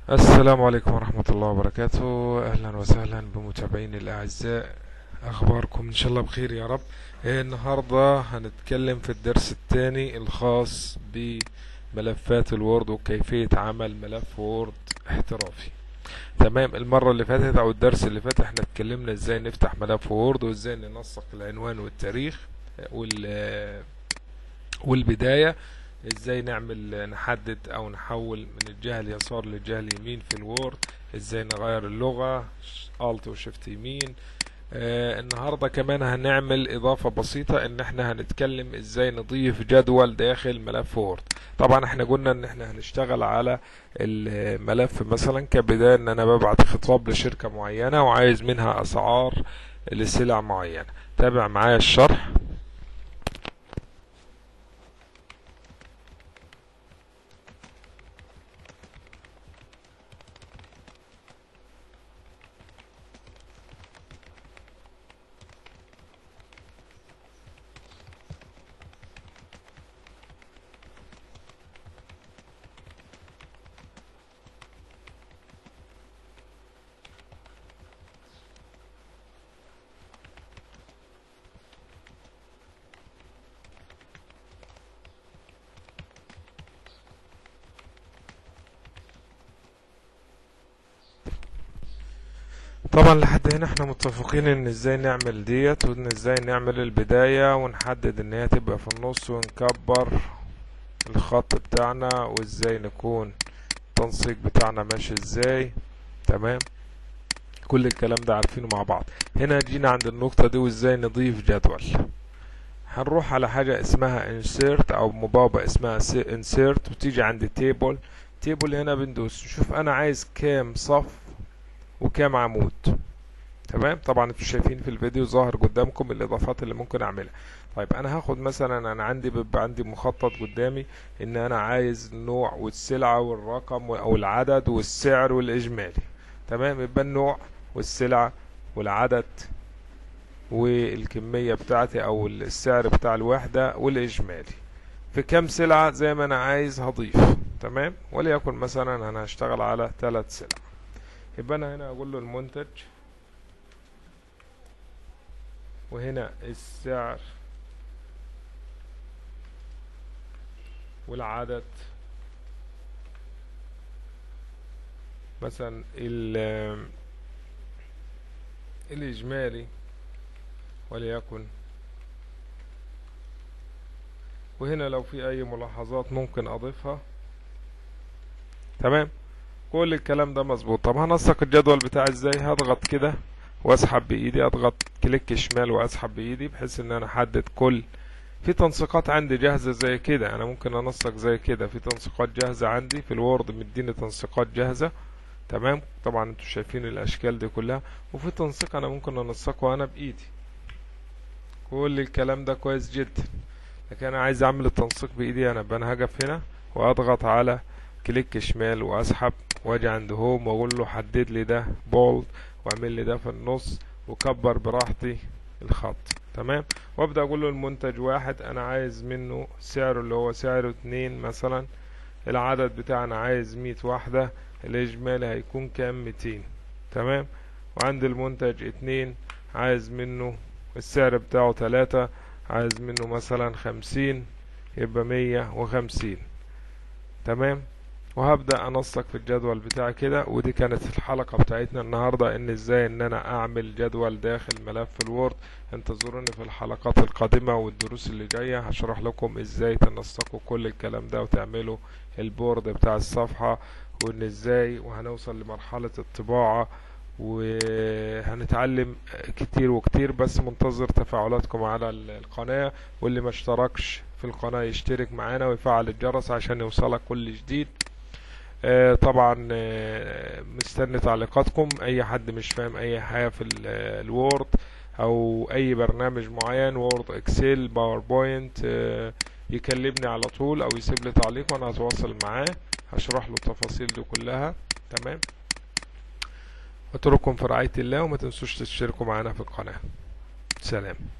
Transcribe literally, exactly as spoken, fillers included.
السلام عليكم ورحمة الله وبركاته. أهلا وسهلا بمتابعيني الأعزاء، أخباركم إن شاء الله بخير يا رب. إيه النهاردة هنتكلم في الدرس الثاني الخاص بملفات الوورد وكيفية عمل ملف وورد احترافي. تمام، المرة اللي فاتت أو الدرس اللي فات احنا اتكلمنا ازاي نفتح ملف وورد وازاي ننسق العنوان والتاريخ وال والبداية، ازاي نعمل نحدد او نحول من الجهة اليسار للجهة اليمين في الوورد، ازاي نغير اللغة الت وشيفت يمين. آه النهاردة كمان هنعمل اضافة بسيطة، ان احنا هنتكلم ازاي نضيف جدول داخل ملف وورد. طبعا احنا قلنا ان احنا هنشتغل على الملف مثلا كبداية ان انا ببعت خطاب لشركة معينة وعايز منها اسعار لسلع معينة. تابع معايا الشرح. طبعا لحد هنا احنا متفقين ان ازاي نعمل ديت وان ازاي نعمل البداية ونحدد ان هي تبقى في النص ونكبر الخط بتاعنا وازاي نكون التنسيق بتاعنا ماشي ازاي. تمام، كل الكلام ده عارفينه مع بعض. هنا جينا عند النقطة دي وازاي نضيف جدول. هنروح على حاجة اسمها insert او مبابة اسمها insert وتيجي عند table. table هنا بندوس نشوف انا عايز كام صف وكام عمود. تمام، طبعا انتوا شايفين في الفيديو ظاهر قدامكم الاضافات اللي ممكن اعملها. طيب انا هاخد مثلا، انا عندي بيبقى عندي مخطط قدامي ان انا عايز النوع والسلعة والرقم او العدد والسعر والاجمالي. تمام، يبقى النوع والسلعة والعدد والكمية بتاعتي او السعر بتاع الوحدة والاجمالي في كام سلعة زي ما انا عايز هضيف. تمام، وليكن مثلا انا هشتغل على ثلاث سلع. يبقى انا هنا اقول له المنتج، وهنا السعر والعدد مثلا الإجمالي وليكن، وهنا لو في أي ملاحظات ممكن أضيفها. تمام، كل الكلام ده مظبوط. طب هنسق الجدول بتاعي ازاي؟ هضغط كده واسحب بايدي، اضغط كليك شمال واسحب بايدي بحيث ان انا احدد كل في تنسيقات عندي جاهزة زي كده. انا ممكن انسق زي كده، في تنسيقات جاهزة عندي في الوورد مديني تنسيقات جاهزة. تمام، طبعا انتوا شايفين الاشكال دي كلها، وفي تنسيق انا ممكن انسقه انا بايدي. كل الكلام ده كويس جدا، لكن انا عايز اعمل التنسيق بايدي انا. انا هقف هنا واضغط على كليك شمال واسحب واجي عند هوم واقول له حدد لي ده بولد واعمل لي ده في النص وكبر براحتي الخط. تمام، وابدا اقول له المنتج واحد انا عايز منه سعره اللي هو سعره اتنين مثلا، العدد بتاعنا عايز مية واحدة، الاجمالي هيكون كام؟ ميتين. تمام، وعند المنتج اتنين عايز منه السعر بتاعه تلاتة، عايز منه مثلا خمسين، يبقى مية وخمسين. تمام، وهبدأ انسق في الجدول بتاعي كده. ودي كانت الحلقة بتاعتنا النهاردة، ان ازاي ان انا اعمل جدول داخل ملف الوورد. انتظروني في الحلقات القادمة والدروس اللي جاية، هشرح لكم ازاي تنسقوا كل الكلام ده وتعملوا البورد بتاع الصفحة، وان ازاي وهنوصل لمرحلة الطباعة، وهنتعلم كتير وكتير. بس منتظر تفاعلاتكم على القناة، واللي ما اشتركش في القناة يشترك معانا ويفعل الجرس عشان يوصلك كل جديد. آه طبعا آه مستني تعليقاتكم. اي حد مش فاهم اي حاجة في الوورد او اي برنامج معين، وورد، اكسل، باوربوينت، آه يكلمني على طول او يسيب لي تعليق وانا هتواصل معاه هشرح له التفاصيل دي كلها. تمام، اترككم في رعاية الله، وما تنسوش تشتركوا معنا في القناة. سلام.